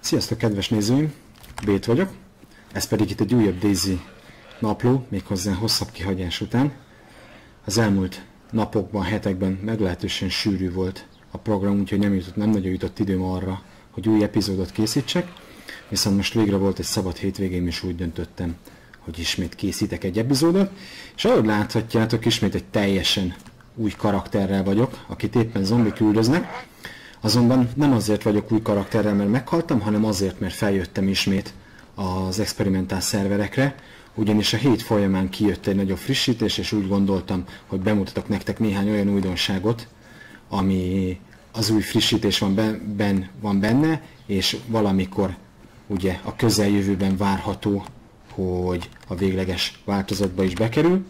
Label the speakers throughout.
Speaker 1: Sziasztok, kedves nézőim! Bét vagyok, ez pedig itt egy újabb Daisy napló, méghozzá hosszabb kihagyás után. Az elmúlt napokban, hetekben meglehetősen sűrű volt a program, úgyhogy nem nagyon jutott időm arra, hogy új epizódot készítsek, viszont most végre volt egy szabad hétvégém, és úgy döntöttem, hogy ismét készítek egy epizódot, és ahogy láthatjátok, ismét egy teljesen új karakterrel vagyok, akit éppen zombik üldöznek. Azonban nem azért vagyok új karakterrel, mert meghaltam, hanem azért, mert feljöttem ismét az experimentál szerverekre, ugyanis a hét folyamán kijött egy nagyobb frissítés, és úgy gondoltam, hogy bemutatok nektek néhány olyan újdonságot, ami az új frissítés van benne, és valamikor ugye a közeljövőben várható, hogy a végleges változatba is bekerül.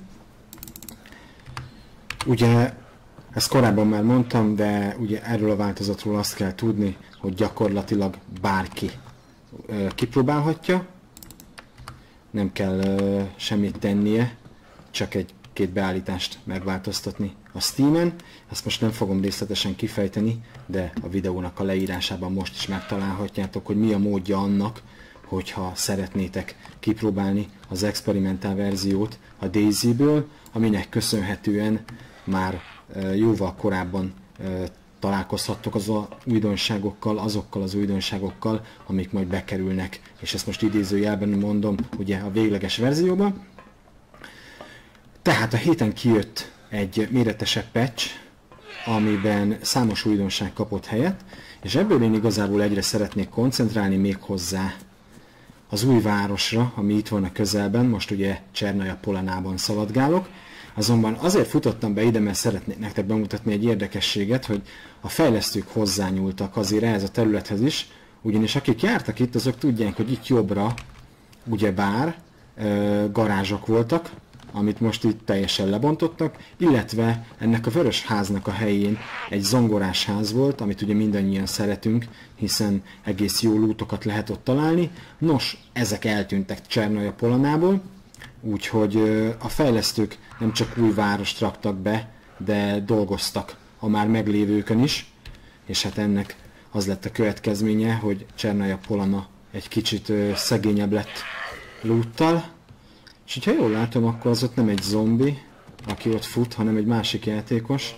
Speaker 1: Ugye ezt korábban már mondtam, de ugye erről a változatról azt kell tudni, hogy gyakorlatilag bárki kipróbálhatja, nem kell semmit tennie, csak egy-két beállítást megváltoztatni a Steamen. Ezt most nem fogom részletesen kifejteni, de a videónak a leírásában most is megtalálhatjátok, hogy mi a módja annak, hogyha szeretnétek kipróbálni az experimentál verziót a Daisy-ből, aminek köszönhetően már jóval korábban találkozhattok azokkal az újdonságokkal, amik majd bekerülnek, és ezt most idézőjelben mondom, ugye a végleges verzióban. Tehát a héten kijött egy méretesebb patch, amiben számos újdonság kapott helyet, és ebből én igazából egyre szeretnék koncentrálni, méghozzá az új városra, ami itt van a közelben, most ugye Csernaja Polanában szaladgálok. Azonban azért futottam be ide, mert szeretnék nektek bemutatni egy érdekességet, hogy a fejlesztők hozzányúltak azért ehhez a területhez is, ugyanis akik jártak itt, azok tudják, hogy itt jobbra ugyebár garázsok voltak, amit most itt teljesen lebontottak, illetve ennek a vörös háznak a helyén egy zongorás ház volt, amit ugye mindannyian szeretünk, hiszen egész jó lootokat lehet ott találni. Nos, ezek eltűntek Csernaja Polanából, úgyhogy a fejlesztők nem csak új várost raktak be, de dolgoztak a már meglévőkön is, és hát ennek az lett a következménye, hogy Csernaja Polana egy kicsit szegényebb lett loottal, és ha jól látom, akkor az ott nem egy zombi, aki ott fut, hanem egy másik játékos.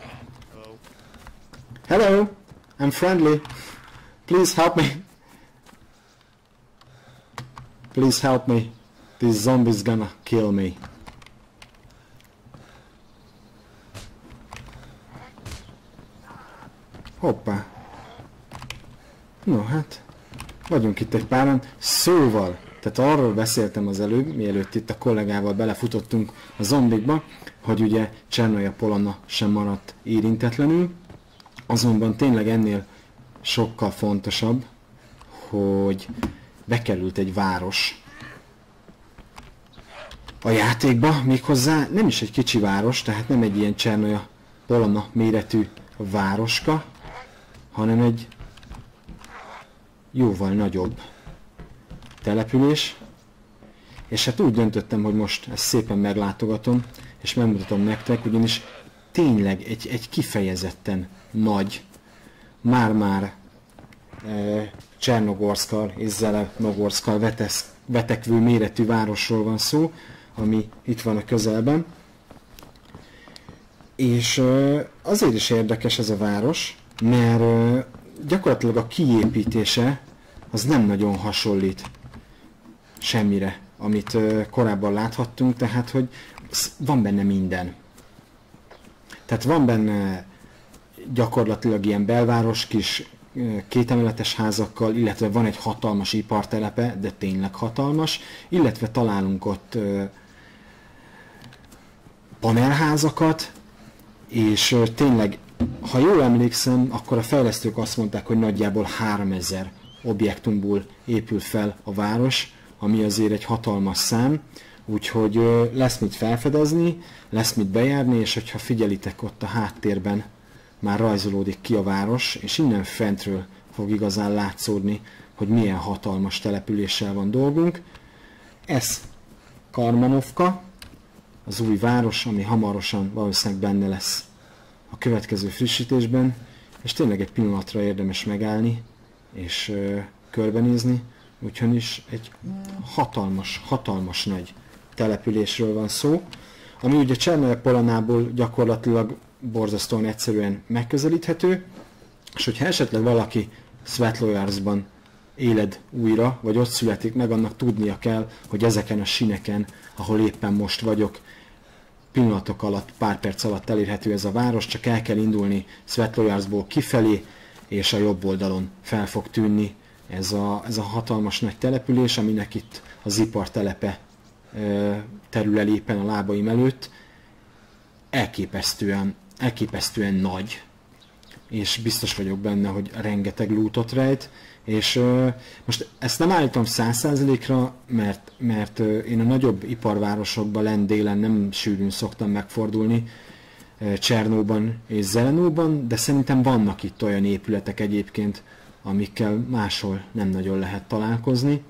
Speaker 1: Hello! I'm friendly! Please help me! Please help me! This zombie's gonna kill me. Hoppá. No hát, vagyunk itt egy páran. Szóval, tehát arról beszéltem az előbb, mielőtt itt a kollégával belefutottunk a zombikba, hogy ugye Csernaja Polana sem maradt érintetlenül. Azonban tényleg ennél sokkal fontosabb, hogy bekerült egy város a játékba, méghozzá nem is egy kicsi város, tehát nem egy ilyen Csernaja Polana méretű városka, hanem egy jóval nagyobb település, és hát úgy döntöttem, hogy most ezt szépen meglátogatom, és megmutatom nektek, ugyanis tényleg egy kifejezetten nagy, már-már Csernogorszkal és Zelenogorszkal vetekvő méretű városról van szó, ami itt van a közelben. És azért is érdekes ez a város, mert gyakorlatilag a kiépítése az nem nagyon hasonlít semmire, amit korábban láthattunk, tehát hogy van benne minden. Tehát van benne gyakorlatilag ilyen belváros, kis kétemeletes házakkal, illetve van egy hatalmas ipartelepe, de tényleg hatalmas, illetve találunk ott panelházakat, és tényleg, ha jól emlékszem, akkor a fejlesztők azt mondták, hogy nagyjából 3000 objektumból épül fel a város, ami azért egy hatalmas szám, úgyhogy lesz mit felfedezni, lesz mit bejárni, és hogyha figyelitek, ott a háttérben már rajzolódik ki a város, és innen fentről fog igazán látszódni, hogy milyen hatalmas településsel van dolgunk. Ez Karmanovka, az új város, ami hamarosan valószínűleg benne lesz a következő frissítésben, és tényleg egy pillanatra érdemes megállni, és körbenézni, ugyanis egy hatalmas nagy településről van szó, ami ugye Cserneve-Polanából gyakorlatilag borzasztóan egyszerűen megközelíthető, és hogyha esetleg valaki Svetlojarsban éled újra, vagy ott születik meg, annak tudnia kell, hogy ezeken a síneken, ahol éppen most vagyok, pillanatok alatt, pár perc alatt elérhető ez a város, csak el kell indulni Svetlojarsból kifelé, és a jobb oldalon fel fog tűnni ez a hatalmas nagy település, aminek itt az ipartelepe terül el éppen a lábaim előtt. Elképesztően nagy, és biztos vagyok benne, hogy rengeteg lootot rejt, és most ezt nem állítom 100%-ra, mert én a nagyobb iparvárosokban lent délen nem sűrűn szoktam megfordulni, Csernóban és Zelenóban, de szerintem vannak itt olyan épületek egyébként, amikkel máshol nem nagyon lehet találkozni.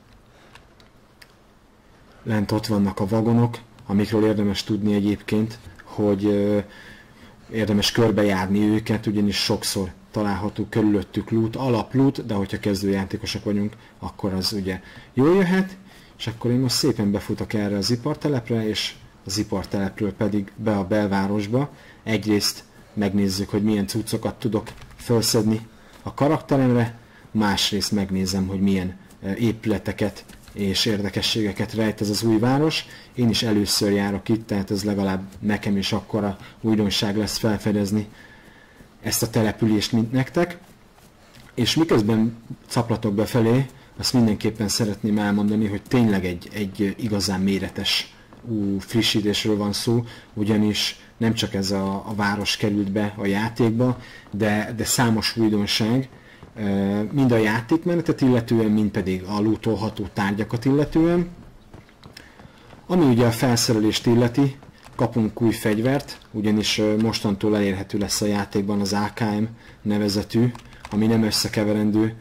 Speaker 1: Lent ott vannak a vagonok, amikről érdemes tudni egyébként, hogy érdemes körbejárni őket, ugyanis sokszor található körülöttük loot, alaploot, de hogyha kezdőjátékosok vagyunk, akkor az ugye jól jöhet, és akkor én most szépen befutok erre az ipartelepre, és az ipartelepről pedig be a belvárosba. Egyrészt megnézzük, hogy milyen cuccokat tudok felszedni a karakteremre, másrészt megnézem, hogy milyen épületeket és érdekességeket rejt ez az új város. Én is először járok itt, tehát ez legalább nekem is akkora újdonság lesz felfedezni ezt a települést, mint nektek. És miközben caplatok befelé, azt mindenképpen szeretném elmondani, hogy tényleg egy igazán méretes frissítésről van szó, ugyanis nem csak ez a város került be a játékba, de számos újdonság, mind a játékmenetet illetően, mind pedig a lootolható tárgyakat illetően. Ami ugye a felszerelést illeti, kapunk új fegyvert, ugyanis mostantól elérhető lesz a játékban az AKM nevezetű, ami nem összekeverendő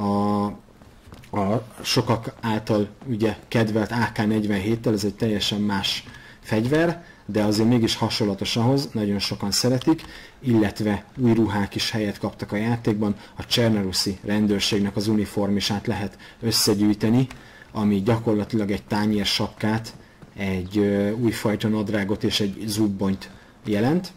Speaker 1: a sokak által ugye kedvelt AK-47-tel, ez egy teljesen más fegyver, de azért mégis hasonlatos ahhoz, nagyon sokan szeretik, illetve új ruhák is helyet kaptak a játékban, a Cserneruszi rendőrségnek az uniformisát lehet összegyűjteni, ami gyakorlatilag egy tányér sapkát, egy újfajta nadrágot és egy zubbonyt jelent.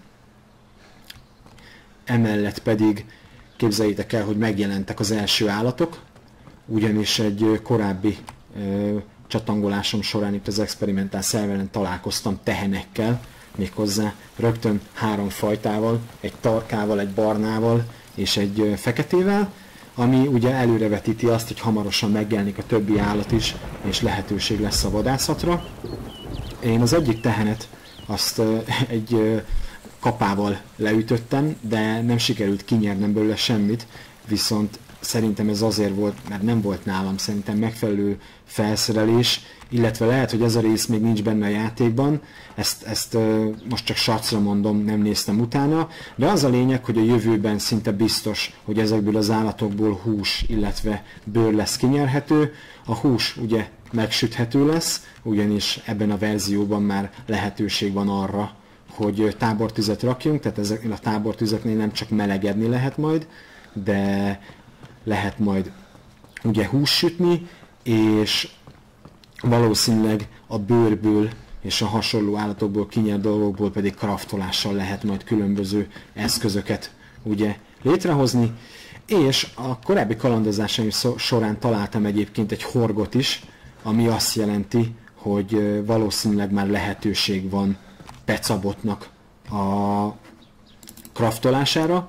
Speaker 1: Emellett pedig képzeljétek el, hogy megjelentek az első állatok, ugyanis egy korábbi csatangolásom során itt az experimentál szerveren találkoztam tehenekkel, méghozzá rögtön 3 fajtával, egy tarkával, egy barnával és egy feketével, ami ugye előrevetíti azt, hogy hamarosan megjelenik a többi állat is, és lehetőség lesz a vadászatra. Én az egyik tehenet azt egy kapával leütöttem, de nem sikerült kinyernem belőle semmit, viszont szerintem ez azért volt, mert nem volt nálam szerintem megfelelő felszerelés, illetve lehet, hogy ez a rész még nincs benne a játékban, ezt most csak sacra mondom, nem néztem utána, de az a lényeg, hogy a jövőben szinte biztos, hogy ezekből az állatokból hús, illetve bőr lesz kinyerhető. A hús ugye megsüthető lesz, ugyanis ebben a verzióban már lehetőség van arra, hogy tábortüzet rakjunk, tehát ezeknél a tábortüzeknél nem csak melegedni lehet majd, de lehet majd ugye hús sütni, és valószínűleg a bőrből és a hasonló állatokból kinyert dolgokból pedig craftolással lehet majd különböző eszközöket ugye létrehozni, és a korábbi kalandozásaim során találtam egyébként egy horgot is, ami azt jelenti, hogy valószínűleg már lehetőség van pecabotnak a craftolására,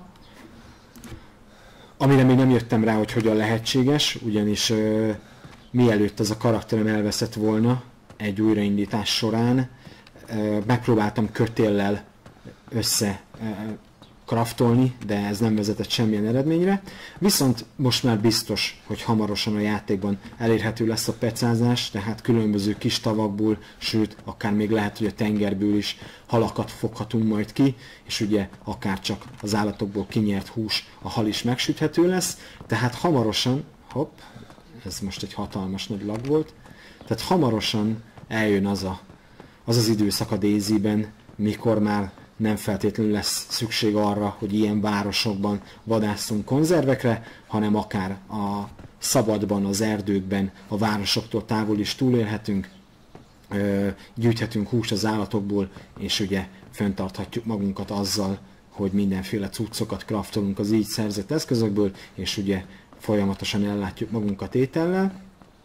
Speaker 1: amire még nem jöttem rá, hogy hogyan lehetséges, ugyanis mielőtt ez a karakterem elveszett volna egy újraindítás során, megpróbáltam kötéllel össze craftolni, de ez nem vezetett semmilyen eredményre. Viszont most már biztos, hogy hamarosan a játékban elérhető lesz a pecázás, tehát különböző kis tavakból, sőt, akár még lehet, hogy a tengerből is halakat foghatunk majd ki, és ugye akár csak az állatokból kinyert hús, a hal is megsüthető lesz, tehát hamarosan, hopp, ez most egy hatalmas nagy lag volt, tehát hamarosan eljön az időszak a DayZ-ben, mikor már nem feltétlenül lesz szükség arra, hogy ilyen városokban vadásszunk konzervekre, hanem akár a szabadban, az erdőkben, a városoktól távol is túlélhetünk, gyűjthetünk húst az állatokból, és ugye fenntarthatjuk magunkat azzal, hogy mindenféle cuccokat craftolunk az így szerzett eszközökből, és ugye folyamatosan ellátjuk magunkat étellel.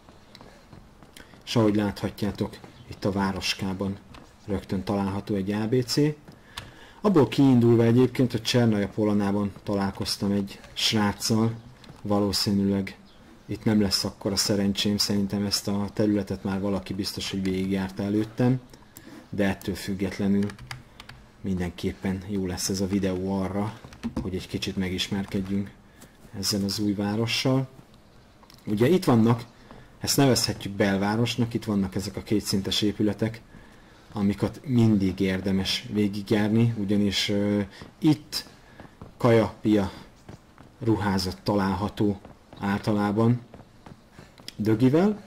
Speaker 1: És ahogy láthatjátok, itt a városkában rögtön található egy ABC. Abból kiindulva egyébként, hogy Csernaja Polanában találkoztam egy sráccal, valószínűleg itt nem lesz akkora szerencsém, szerintem ezt a területet már valaki biztos, hogy végigjárta előttem, de ettől függetlenül mindenképpen jó lesz ez a videó arra, hogy egy kicsit megismerkedjünk ezzel az új várossal. Ugye itt vannak, ezt nevezhetjük belvárosnak, itt vannak ezek a kétszintes épületek, amiket mindig érdemes végigjárni, ugyanis itt kaja-pia ruházat található általában dögivel.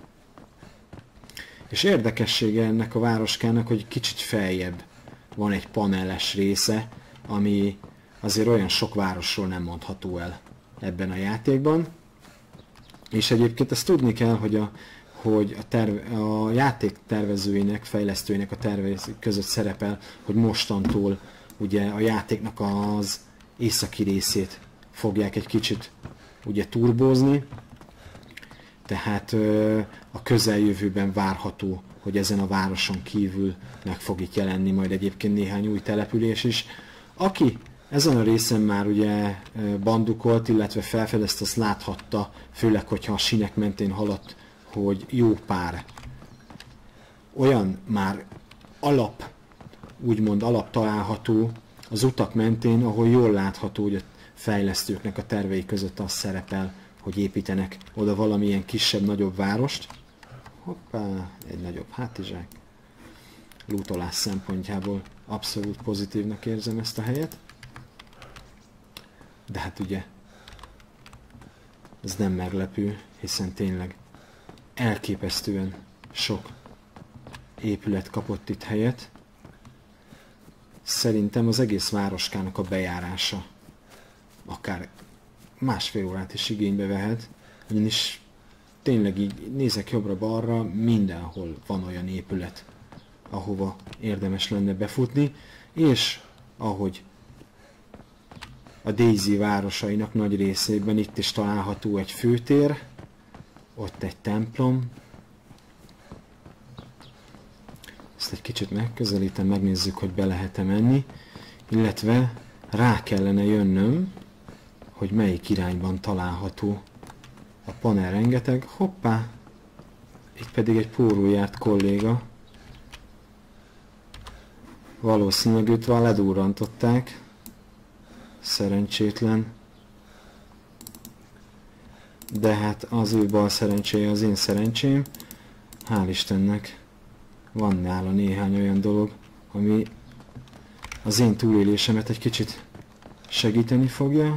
Speaker 1: És érdekessége ennek a városkának, hogy kicsit feljebb van egy paneles része, ami azért olyan sok városról nem mondható el ebben a játékban. És egyébként ezt tudni kell, hogy a játék tervezőinek, fejlesztőinek a tervei között szerepel, hogy mostantól ugye a játéknak az északi részét fogják egy kicsit ugye turbózni, tehát a közeljövőben várható, hogy ezen a városon kívül meg fog itt jelenni majd egyébként néhány új település is. Aki ezen a részen már ugye bandukolt, illetve felfedezte, azt láthatta, főleg, hogyha a sínek mentén haladt, hogy jó pár olyan már úgymond alap található az utak mentén, ahol jól látható, hogy a fejlesztőknek a tervei között az szerepel, hogy építenek oda valamilyen kisebb-nagyobb várost. Hoppá, egy nagyobb hátizsák. Lootolás szempontjából abszolút pozitívnak érzem ezt a helyet. De hát ugye ez nem meglepő, hiszen tényleg elképesztően sok épület kapott itt helyet. Szerintem az egész városkának a bejárása akár másfél órát is igénybe vehet, ugyanis tényleg így nézek jobbra-balra, mindenhol van olyan épület, ahova érdemes lenne befutni, és ahogy a Daisy városainak nagy részében itt is található egy főtér, ott egy templom. Ezt egy kicsit megközelítem, megnézzük, hogy be lehet-e menni, illetve rá kellene jönnöm, hogy melyik irányban található a panel. Rengeteg. Hoppá! Itt pedig egy pórójárt kolléga. Valószínűleg őt van ledurrantották. Szerencsétlen. De hát az ő bal szerencséje az én szerencsém. Hál' Istennek van nála néhány olyan dolog, ami az én túlélésemet egy kicsit segíteni fogja.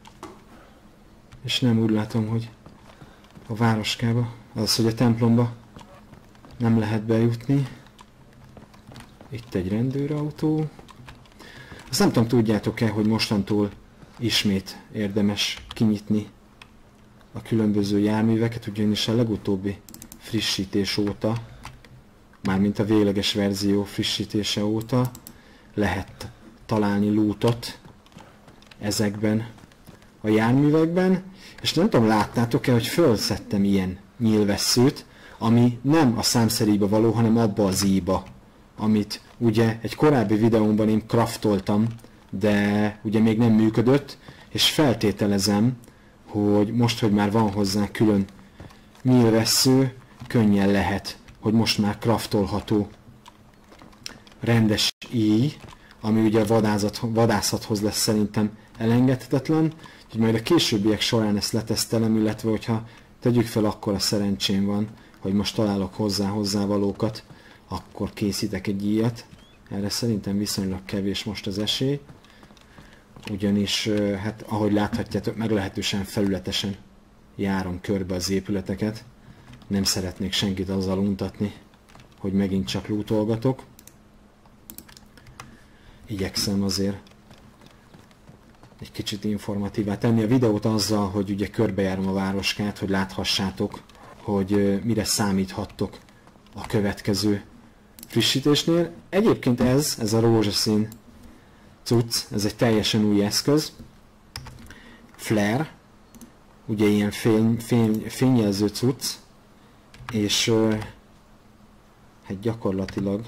Speaker 1: És nem úgy látom, hogy a városkába, azaz, hogy a templomba nem lehet bejutni. Itt egy rendőrautó. Azt nem tudom, tudjátok-e, hogy mostantól ismét érdemes kinyitni a különböző járműveket, ugyanis a legutóbbi frissítés óta, mármint a végleges verzió frissítése óta lehet találni lootot ezekben a járművekben, és nem tudom, láttátok-e, hogy fölszedtem ilyen nyílvesszőt, ami nem a számszeríjba való, hanem abba az íjba, amit ugye egy korábbi videómban én craftoltam, de ugye még nem működött, és feltételezem, hogy most, hogy már van hozzá külön nyílvessző, könnyen lehet, hogy most már craftolható rendes íj, ami ugye a vadászathoz lesz szerintem elengedhetetlen, úgyhogy majd a későbbiek során ezt letesztelem, illetve hogyha tegyük fel, akkor a szerencsém van, hogy most találok hozzávalókat, akkor készítek egy íjat. Erre szerintem viszonylag kevés most az esély, ugyanis hát ahogy láthatjátok, meglehetősen felületesen járom körbe az épületeket. Nem szeretnék senkit azzal untatni, hogy megint csak lootolgatok. Igyekszem azért egy kicsit informatívá tenni a videót azzal, hogy ugye körbejárom a városkát, hogy láthassátok, hogy mire számíthattok a következő frissítésnél. Egyébként ez a rózsaszín cucc, ez egy teljesen új eszköz. Flare, ugye ilyen fényjelző cucc, és hát gyakorlatilag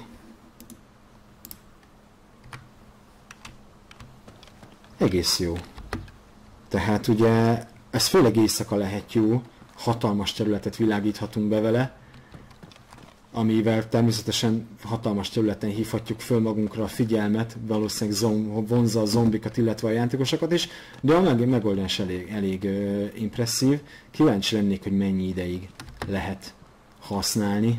Speaker 1: egész jó. Tehát ugye ez főleg éjszaka lehet jó, hatalmas területet világíthatunk be vele, amivel természetesen hatalmas területen hívhatjuk föl magunkra a figyelmet, valószínűleg vonzza a zombikat, illetve a játékosokat is, de a megoldás elég impresszív. Kíváncsi lennék, hogy mennyi ideig lehet használni.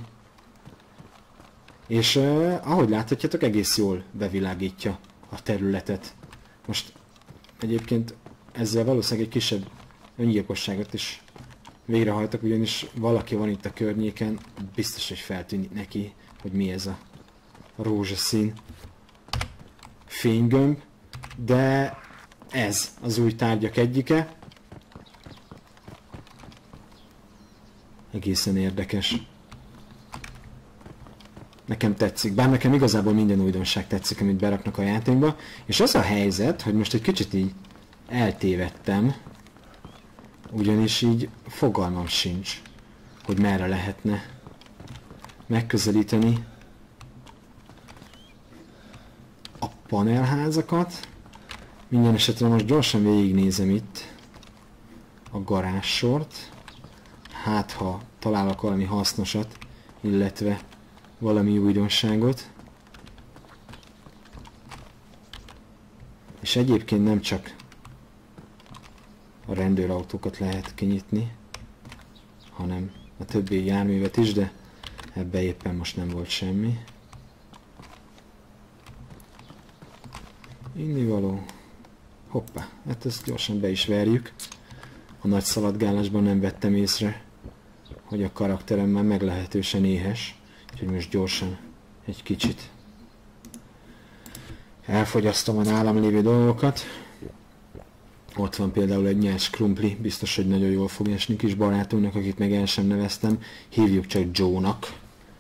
Speaker 1: És ahogy láthatjátok, egész jól bevilágítja a területet. Most egyébként ezzel valószínűleg egy kisebb öngyilkosságot is végrehajtok, ugyanis valaki van itt a környéken, biztos, hogy feltűnik neki, hogy mi ez a rózsaszín fénygömb, de ez az új tárgyak egyike. Egészen érdekes. Nekem tetszik, bár nekem igazából minden újdonság tetszik, amit beraknak a játékba, és az a helyzet, hogy most egy kicsit így eltévedtem, ugyanis így fogalmam sincs, hogy merre lehetne megközelíteni a panelházakat. Minden esetre most gyorsan végignézem itt a garázssort, hát ha találok valami hasznosat, illetve valami újdonságot. És egyébként nem csak a rendőrautókat lehet kinyitni, hanem a többi járművet is, de ebbe éppen most nem volt semmi. Innivaló. Hoppá, hát ezt gyorsan be is verjük. A nagy szaladgálásban nem vettem észre, hogy a karakterem már meglehetősen éhes, úgyhogy most gyorsan egy kicsit elfogyasztom a nálam lévő dolgokat. Ott van például egy nyers krumpli, biztos, hogy nagyon jól fog esni kis barátunknak, akit meg el sem neveztem. Hívjuk csak Joe-nak.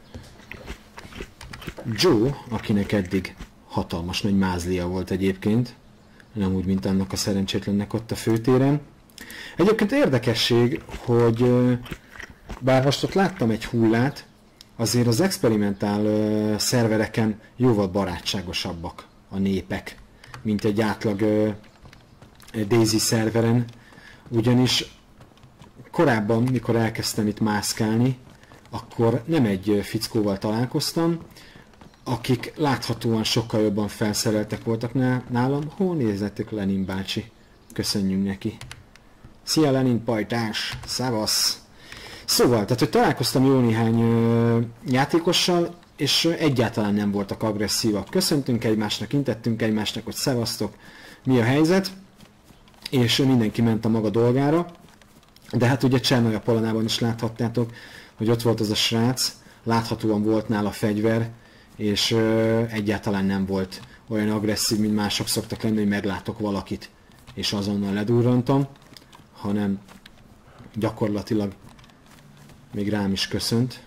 Speaker 1: Joe, akinek eddig hatalmas nagy mázlia volt egyébként, nem úgy, mint annak a szerencsétlennek ott a főtéren. Egyébként érdekesség, hogy bár most ott láttam egy hullát, azért az experimentál szervereken jóval barátságosabbak a népek, mint egy átlag Daisy szerveren, ugyanis korábban, mikor elkezdtem itt mászkálni, akkor nem egy fickóval találkoztam, akik láthatóan sokkal jobban felszereltek voltak nálam. Hol nézzetek, Lenin bácsi? Köszönjünk neki. Szia Lenin pajtás! Szevasz! Szóval, tehát hogy találkoztam jó néhány játékossal, és egyáltalán nem voltak agresszívak. Köszöntünk egymásnak, intettünk egymásnak, hogy szevasztok, mi a helyzet, és mindenki ment a maga dolgára. De hát ugye Csernolya Polonában is láthattátok, hogy ott volt az a srác, láthatóan volt nála fegyver, és egyáltalán nem volt olyan agresszív, mint mások szoktak lenni, hogy meglátok valakit, és azonnal ledurrantam, hanem gyakorlatilag még rám is köszönt.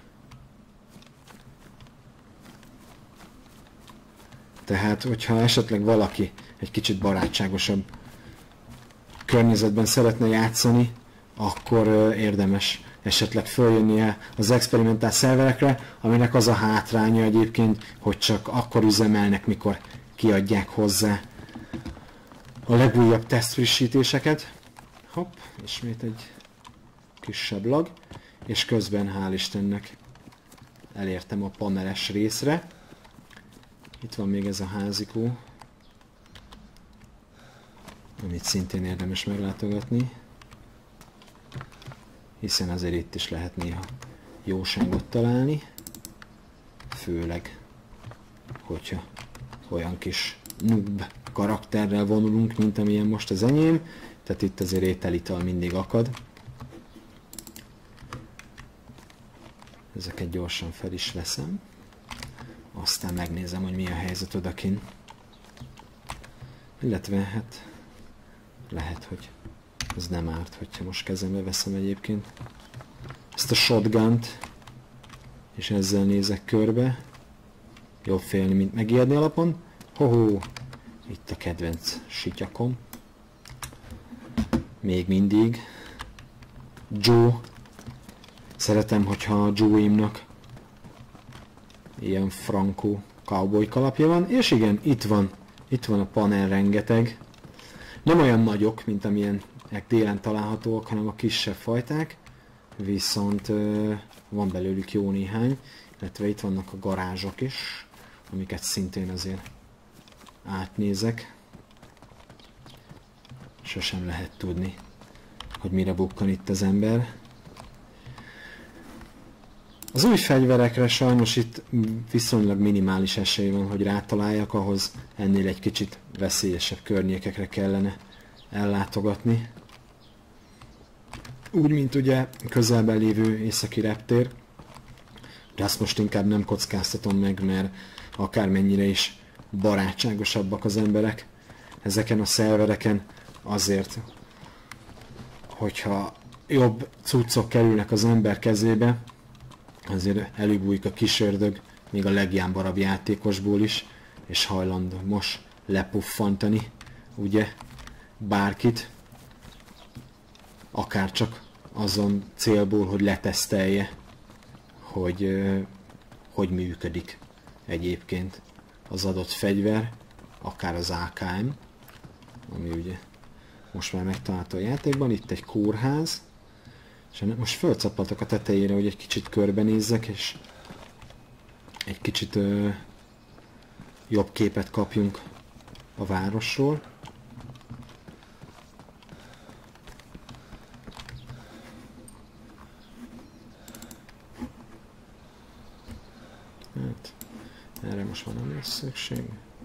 Speaker 1: Tehát, hogyha esetleg valaki egy kicsit barátságosabb környezetben szeretne játszani, akkor érdemes esetleg följönnie az experimentál szerverekre, aminek az a hátránya egyébként, hogy csak akkor üzemelnek, mikor kiadják hozzá a legújabb tesztfrissítéseket. Hopp, ismét egy kisebb lag, és közben hál' Istennek elértem a paneles részre. Itt van még ez a házikó, amit szintén érdemes meglátogatni, hiszen azért itt is lehet néha jóságot találni, főleg, hogyha olyan kis noob karakterrel vonulunk, mint amilyen most az enyém, tehát itt azért ételital mindig akad. Ezeket gyorsan fel is veszem, aztán megnézem, hogy mi a helyzet odakin. Illetve hát lehet, hogy ez nem árt, hogyha most kezembe veszem egyébként ezt a shotgunt, és ezzel nézek körbe. Jobb félni, mint megijedni alapon. Hoho! Itt a kedvenc sityakom. Még mindig. Joe. Szeretem, hogyha a Joe-imnak ilyen frankó cowboy kalapja van. És igen, itt van a panel rengeteg. Nem olyan nagyok, mint amilyen délen találhatóak, hanem a kisebb fajták. Viszont van belőlük jó néhány. Illetve itt vannak a garázsok is, amiket szintén azért átnézek. Sosem lehet tudni, hogy mire bukkan itt az ember. Az új fegyverekre sajnos itt viszonylag minimális esély van, hogy rátaláljak, ahhoz ennél egy kicsit veszélyesebb környékekre kellene ellátogatni. Úgy, mint ugye közelben lévő északi reptér, de azt most inkább nem kockáztatom meg, mert akármennyire is barátságosabbak az emberek ezeken a szervereken, azért, hogyha jobb cuccok kerülnek az ember kezébe, azért előbújik a kis ördög, még a legjámbarabb játékosból is, és hajlandó most lepuffantani, ugye, bárkit, akár csak azon célból, hogy letesztelje, hogy működik egyébként az adott fegyver, akár az AKM, ami ugye most már megtalálható a játékban. Itt egy kórház, és most fölcappaltak a tetejére, hogy egy kicsit körbenézzek, és egy kicsit jobb képet kapjunk a városról. Hát, erre most van nem lesz szükség.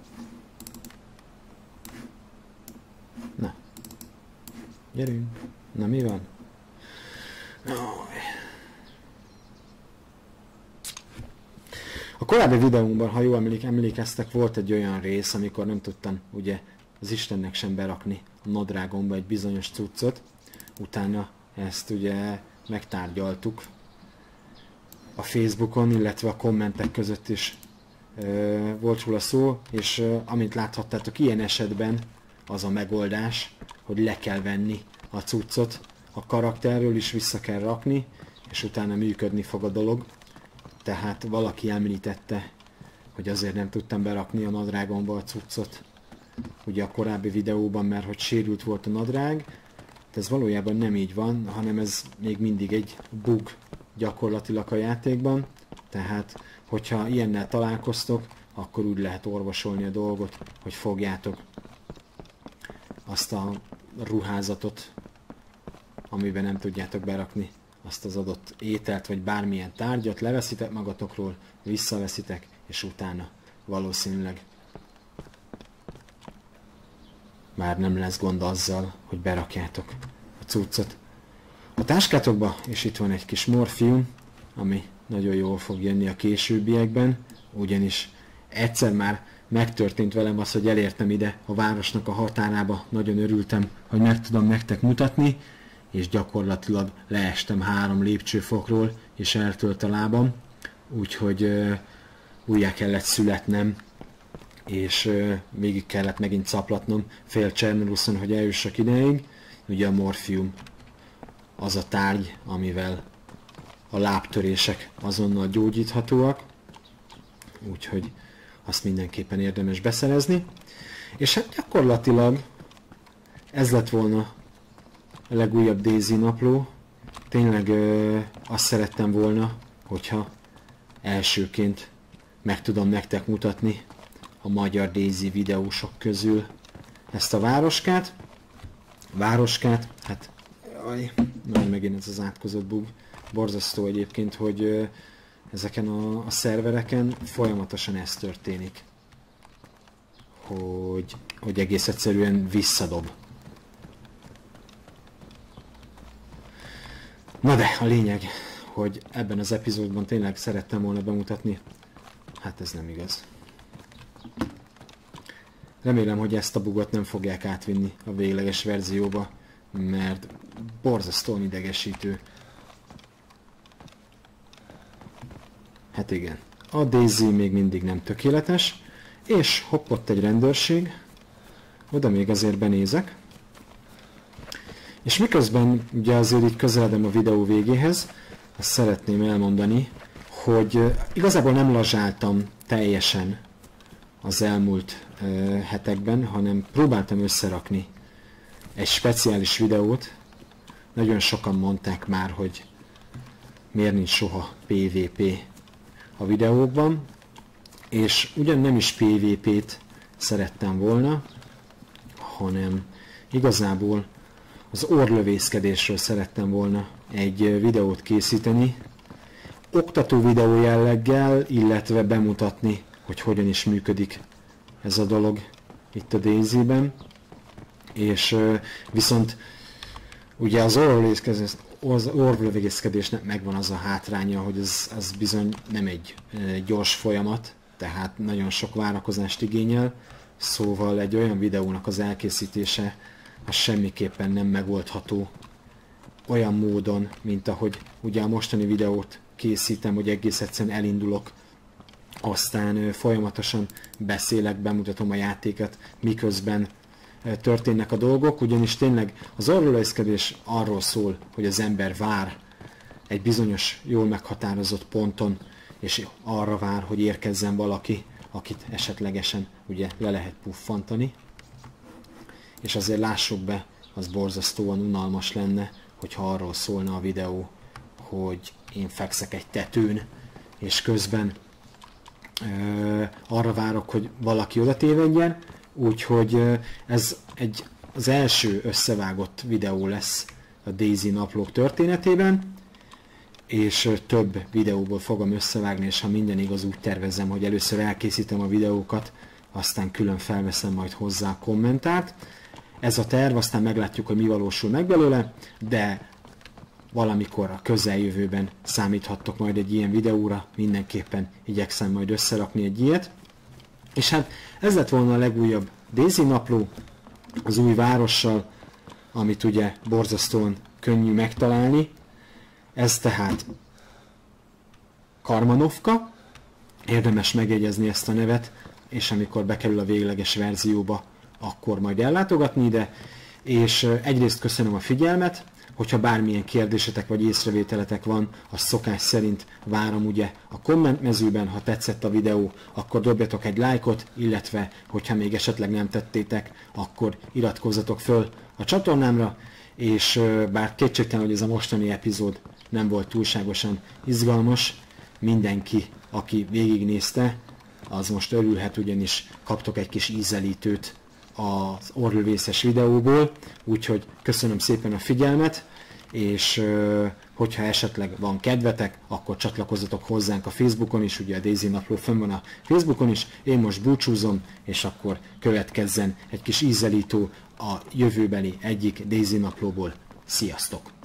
Speaker 1: Na, gyerünk! Na, mi van? A korábbi videómban, ha jól emlékeztek, volt egy olyan rész, amikor nem tudtam ugye az Istennek sem berakni a nadrágomba egy bizonyos cuccot. Utána ezt ugye megtárgyaltuk a Facebookon, illetve a kommentek között is volt róla szó, és amint láthattátok, ilyen esetben az a megoldás, hogy le kell venni a cuccot a karakterről is, vissza kell rakni, és utána működni fog a dolog. Tehát valaki említette, hogy azért nem tudtam berakni a nadrágomba a cuccot ugye a korábbi videóban, mert hogy sérült volt a nadrág. De ez valójában nem így van, hanem ez még mindig egy bug gyakorlatilag a játékban. Tehát, hogyha ilyennel találkoztok, akkor úgy lehet orvosolni a dolgot, hogy fogjátok azt a ruházatot, amiben nem tudjátok berakni azt az adott ételt, vagy bármilyen tárgyat, leveszitek magatokról, visszaveszitek, és utána valószínűleg már nem lesz gond azzal, hogy berakjátok a cuccot a táskátokba, és itt van egy kis morfium, ami nagyon jól fog jönni a későbbiekben, ugyanis egyszer már megtörtént velem az, hogy elértem ide a városnak a határába, nagyon örültem, hogy meg tudom nektek mutatni, és gyakorlatilag leestem 3 lépcsőfokról, és eltölt a lábam, úgyhogy újjá kellett születnem, és végig kellett megint caplatnom fél Csernuruszon, hogy eljussak ideig. Ugye a morfium az a tárgy, amivel a lábtörések azonnal gyógyíthatóak, úgyhogy azt mindenképpen érdemes beszerezni. És hát gyakorlatilag ez lett volna a legújabb Daisy napló. Tényleg azt szerettem volna, hogyha elsőként meg tudom nektek mutatni a magyar Daisy videósok közül ezt a városkát. Hát megint ez az átkozott bug. Borzasztó egyébként, hogy ezeken a szervereken folyamatosan ez történik. Hogy egész egyszerűen visszadob. Na de, a lényeg, hogy ebben az epizódban tényleg szerettem volna bemutatni, hát ez nem igaz. Remélem, hogy ezt a bugot nem fogják átvinni a végleges verzióba, mert borzasztóan idegesítő. Hát igen, a Daisy még mindig nem tökéletes, és hopp, ott egy rendőrség, oda még azért benézek. És miközben ugye azért így közeledem a videó végéhez, azt szeretném elmondani, hogy igazából nem lazsáltam teljesen az elmúlt hetekben, hanem próbáltam összerakni egy speciális videót. Nagyon sokan mondták már, hogy miért nincs soha PvP a videókban, és ugyan nem is PvP-t szerettem volna, hanem igazából az orrlövészkedésről szerettem volna egy videót készíteni, oktató videó jelleggel, illetve bemutatni, hogy hogyan is működik ez a dolog itt a Daisy-ben. És viszont ugye az orrlövészkedésnek megvan az a hátránya, hogy az bizony nem egy gyors folyamat, tehát nagyon sok várakozást igényel, szóval egy olyan videónak az elkészítése az semmiképpen nem megoldható olyan módon, mint ahogy ugye a mostani videót készítem, hogy egész egyszerűen elindulok, aztán folyamatosan beszélek, bemutatom a játékot, miközben történnek a dolgok, ugyanis tényleg az orrlövészkedés arról szól, hogy az ember vár egy bizonyos, jól meghatározott ponton, és arra vár, hogy érkezzen valaki, akit esetlegesen ugye le lehet puffantani. És azért lássuk be, az borzasztóan unalmas lenne, hogyha arról szólna a videó, hogy én fekszek egy tetőn, és közben arra várok, hogy valaki oda tévedjen, úgyhogy ez az első összevágott videó lesz a Daisy naplók történetében, és több videóból fogom összevágni, és ha minden igaz, úgy tervezem, hogy először elkészítem a videókat, aztán külön felveszem majd hozzá a kommentárt. Ez a terv, aztán meglátjuk, hogy mi valósul meg belőle, de valamikor a közeljövőben számíthattok majd egy ilyen videóra, mindenképpen igyekszem majd összerakni egy ilyet. És hát ez lett volna a legújabb Daisy napló, az új várossal, amit ugye borzasztóan könnyű megtalálni. Ez tehát Karmanovka, érdemes megjegyezni ezt a nevet, és amikor bekerül a végleges verzióba, akkor majd ellátogatni ide, és egyrészt köszönöm a figyelmet, hogyha bármilyen kérdésetek vagy észrevételetek van, azt szokás szerint várom ugye a kommentmezőben, ha tetszett a videó, akkor dobjatok egy lájkot, illetve hogyha még esetleg nem tettétek, akkor iratkozzatok föl a csatornámra, és bár kétségtelen, hogy ez a mostani epizód nem volt túlságosan izgalmas, mindenki, aki végignézte, az most örülhet, ugyanis kaptok egy kis ízelítőt az orrlövészes videóból, úgyhogy köszönöm szépen a figyelmet, és hogyha esetleg van kedvetek, akkor csatlakozzatok hozzánk a Facebookon is, ugye a Daisy napló fönn van a Facebookon is, én most búcsúzom, és akkor következzen egy kis ízelítő a jövőbeli egyik Daisy naplóból. Sziasztok!